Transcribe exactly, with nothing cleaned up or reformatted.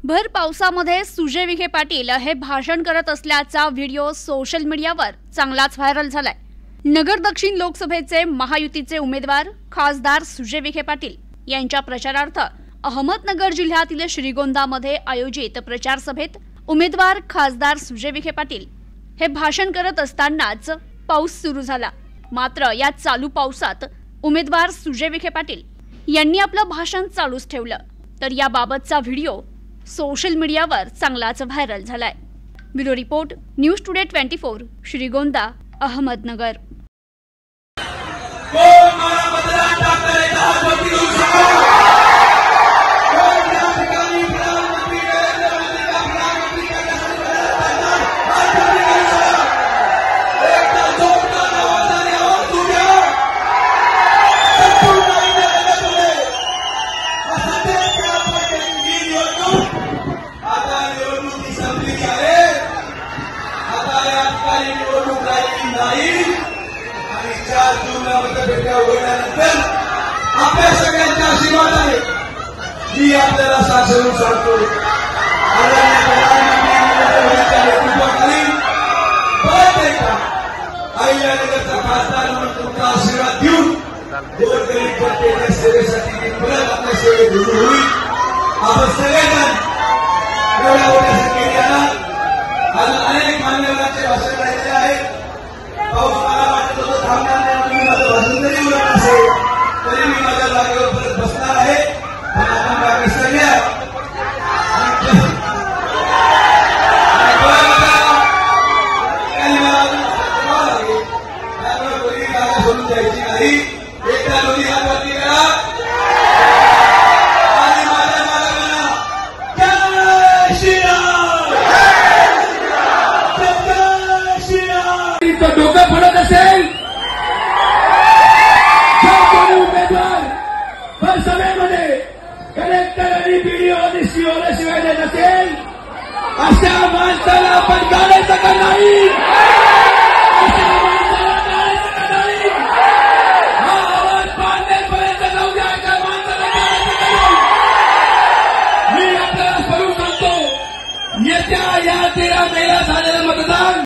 भर पावसामध्ये सुजय विखे पाटील हे भाषण करत असल्याचा व्हिडिओ सोशल मीडियावर चांगलाच व्हायरल झालाय। नगर दक्षिण लोकसभेचे महायुतीचे उमेदवार खासदार सुजय विखे पाटील यांच्या प्रचारार्थ अहमदनगर जिल्ह्यातील श्रीगोंदामध्ये आयोजित प्रचार सभेत उमेदवार खासदार सुजय विखे पाटील हे भाषण करत असतानाच पाऊस सुरू झाला। मात्र या चालू पावसात उमेदवार सुजय विखे पाटील यांनी आपलं भाषण चालूच ठेवलं, तर याबाबतचा व्हिडिओ सोशल मीडियावर चांगलाच व्हायरल झालाय। ब्युरो रिपोर्ट, न्यूज टुडे चोवीस, श्रीगोंदा, अहमदनगर। आपल्या सगळ्यांच्या आशीर्वादाने मी आपल्याला शासन सांगतो, अहिल्यानगरचा खासदार म्हणून तुमचा आशीर्वाद देऊन गोरगरीब जनतेच्या सेवेसाठी मी परत आपल्या सेवेत रुजू होईल। आपण सगळेजण एवढ्या मोठ्या संख्येने आलात। आज अनेक मान्यवरांचे भाषण राहिले आहेत। पाऊस मला वाटत होतं थांबणार नाही, तुम्ही माझं भाषण जरी उरत असेल तरी मी माझ्या जागेवर परत बसणार आहे। पण आपण बाकी सगळ्या सोडून जायची नाही। एकदा दोन्ही हात वरती करा आणि माझ्या मालकांना जय श्रीराम, जय श्रीराम। तो डोकं पडत असेल उमेदवार सभेमध्ये कलेक्टर आणि बीडीओ आणि सीओला शिवाय देत असेल, अशा माणसाला आपण गाडायचं का नाही?